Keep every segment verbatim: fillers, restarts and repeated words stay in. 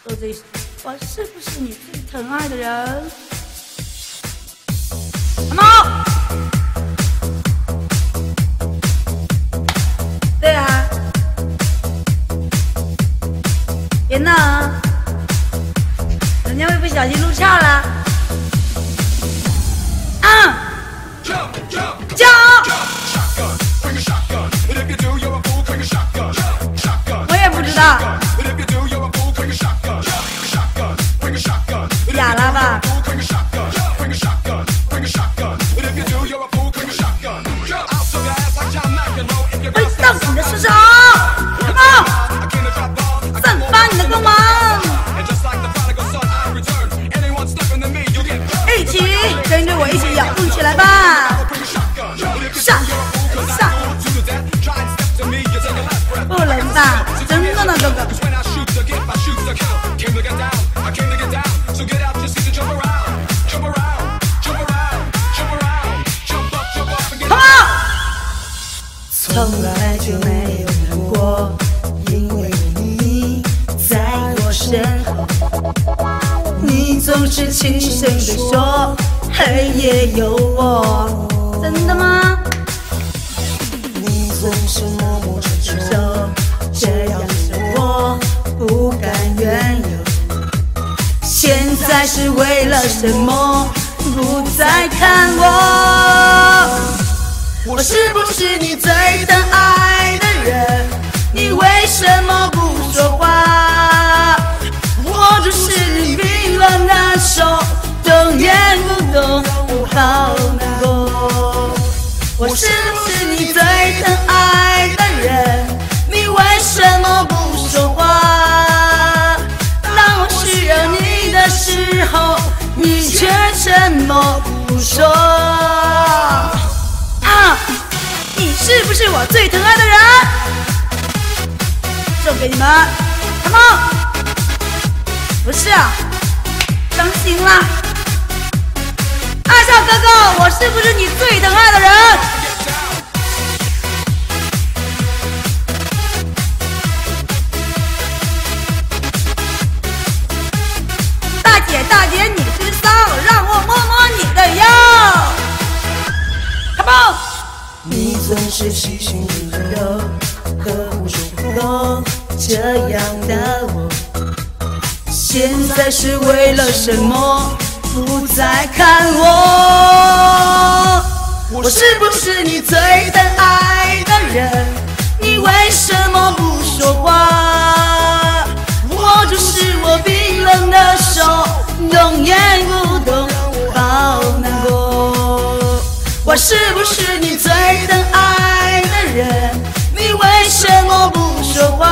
说这一首，我是不是你最疼爱的人？阿猫，对啊，别闹啊，人家会不小心录岔了。啊，叫！我也不知道。哑了吧？挥动你的双手 ，Come on， 散发你的光芒，一起跟着我一起摇动起来吧！上上，不能吧？真的呢，哥哥。从来就没有难过，因为你在我身后。你总是轻声地说，黑夜有我。真的吗？你总是默默承受，这样的我不甘愿有。现在是为了什么不再看我？我是不是你最疼爱的人？你为什么不说话？我就是你冰冷的手，动也不动，我好难过。我是不是你最疼爱的人？你为什么不说话？当我需要你的时候，你却沉默不说。你是不是我最疼爱的人？送给你们 ，Come on！ 不是啊，伤心了。二少哥哥，我是不是你最疼爱的人？大姐大姐，你真骚，让我摸摸你的腰。Come on！你总是细心温柔，呵护守护，这样的我，现在是为了什么不再看我？我是不是你最疼爱的人？你为什么不说话？握住是我冰冷的手，动也不动，好难过。我是不是你最疼爱的人？你为什么不说话？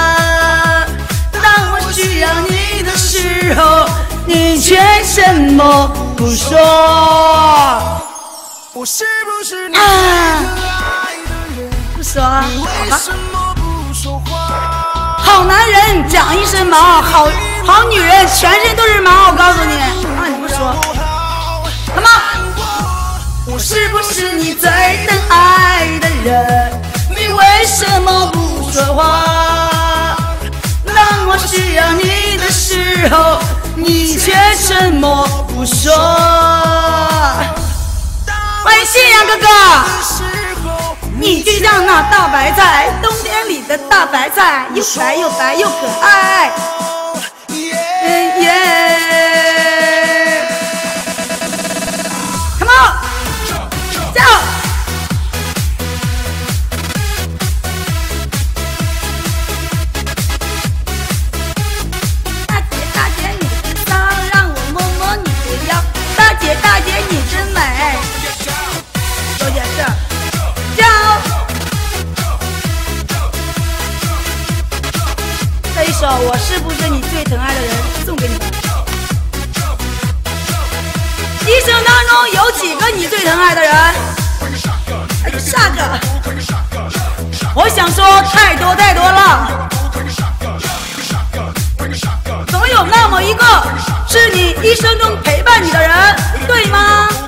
当我需要你的时候，你却沉默不说。我是不是你最疼爱的人？不说，好吧。好男人长一身毛，好好女人全身都是毛。我告诉你，啊，你不说，干嘛？我是不是你最疼爱的人？你为什么不说话？当我需要你的时候，你却沉默不说。欢迎信仰哥哥，你就像那大白菜，冬天里的大白菜，又白又白又可爱。耶耶 ，Come on！叫！大姐大姐你真骚，让我摸摸你的腰。大姐大姐你真美，有点事儿。叫！这一首我是不是你最疼爱的人送给你们。一生当中有几个你最疼爱的人？哎，下个，我想说太多太多了，总有那么一个是你一生中陪伴你的人，对吗？